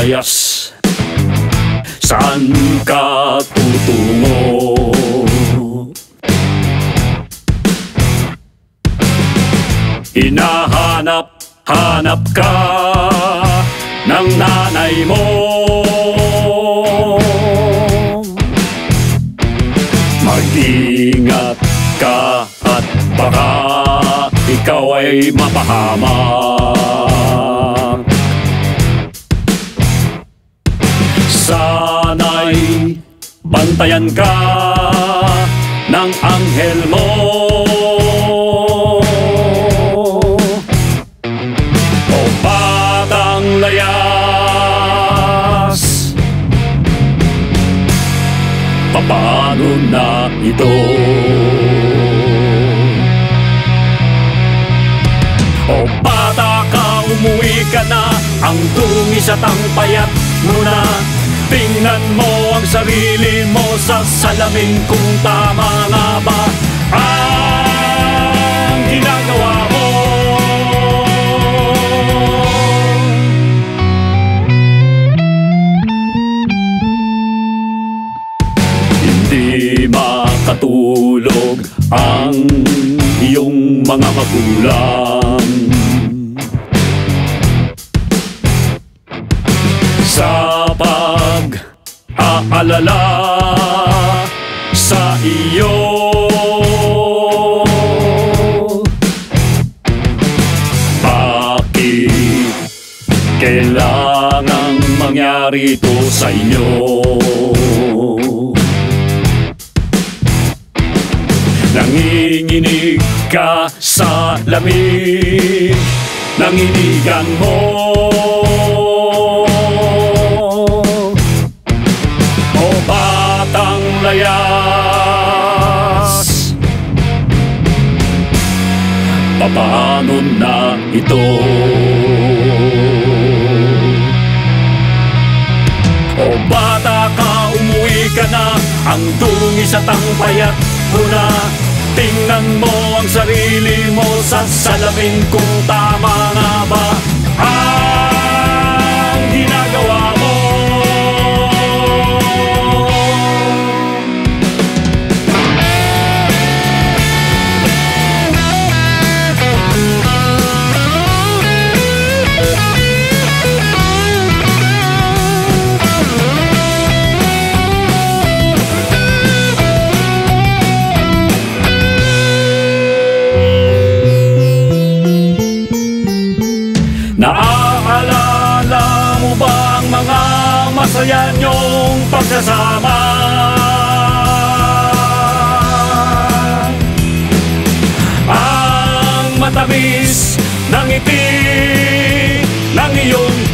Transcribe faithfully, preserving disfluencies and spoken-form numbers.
layas. Saan ka tutungo? Hinahanap-hanap ka ng nanay mo. Mag-ingat ka at baka ikaw ay mapahamak. Sana'y bantayan ka ng anghel mo. O batang layas, paano na ito? O bata ka, umuwi ka na, ang dungis at ang payat mo na. Tingnan mo ang sarili mo sa salamin kung tama nga ba ang ginagawa mo. Hindi makatulog ang iyong mga magulang sa pag-aalala sa iyo. Bakit kailangang mangyari ito sa inyo? Nanginginig ka sa lamig ng inigan mo. O batang layas, paano na ito? O bata ka, umuwi ka na, ang dungis at ang payat mo na. Tingnan mo ang sarili mo sa salamin kung tama nga ba ang ginagawa mo. Naaalala mo ba ang mga masaya niyong pagsasama? Ang matamis ng ngiti ng iyong